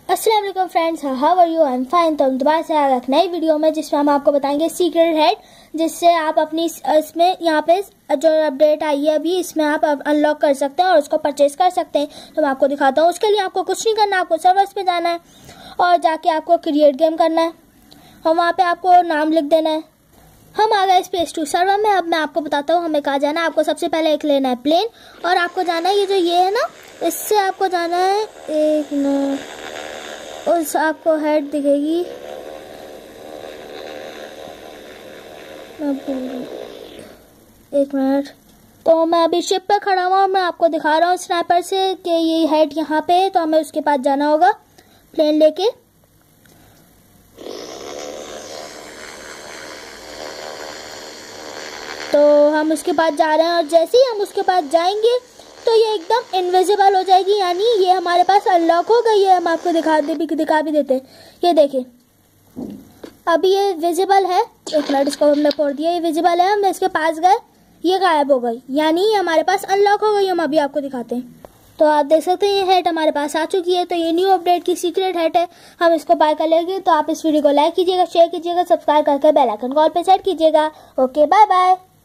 अस्सलाम वालेकुम friends, how are you? I am fine. तो हम दोबारा से आ गए एक नई वीडियो में जिसमें हम आपको बताएंगे सीक्रेट हेड, जिससे आप अपनी इसमें यहाँ पे जो अपडेट आई है अभी इसमें आप अनलॉक कर सकते हैं और उसको परचेज कर सकते हैं। तो मैं आपको दिखाता हूँ। उसके लिए आपको कुछ नहीं करना, आपको सर्वर्स पे जाना है और जाके आपको क्रिएट गेम करना है और वहाँ पे आपको नाम लिख देना है। हम आ गए स्पेस 2 सर्वर में। अब मैं आपको बताता हूँ हमें कहाँ जाना है। आपको सबसे पहले एक लेना है प्लेन और आपको जाना है ये है ना, इससे आपको जाना है एक न, उस आपको हेड दिखेगी, एक मिनट। तो मैं अभी शिप पे खड़ा हुआ और मैं आपको दिखा रहा हूँ स्नाइपर से कि ये हेड यहाँ पे है, तो हमें उसके पास जाना होगा प्लेन लेके। तो हम उसके पास जा रहे हैं और जैसे ही हम उसके पास जाएंगे तो ये एकदम इनविजिबल हो जाएगी, यानी ये हमारे पास अनलॉक हो गई है। हम आपको दिखा भी देते हैं। ये देखिए अभी ये विजिबल है। एक मिनट, इसको हमने फोड़ दिया। ये विजिबल है, हम इसके पास गए, ये गायब हो गई, यानी ये हमारे पास अनलॉक हो गई। हम अभी आपको दिखाते हैं। तो आप देख सकते हैं ये हेड हमारे पास आ चुकी है। तो ये न्यू अपडेट की सीक्रेट हेड है, हम इसको बाय कर लेंगे। तो आप इस वीडियो को लाइक कीजिएगा, शेयर कीजिएगा, सब्सक्राइब करके बेल आइकन कॉल पे सेट कीजिएगा। Okay, bye bye.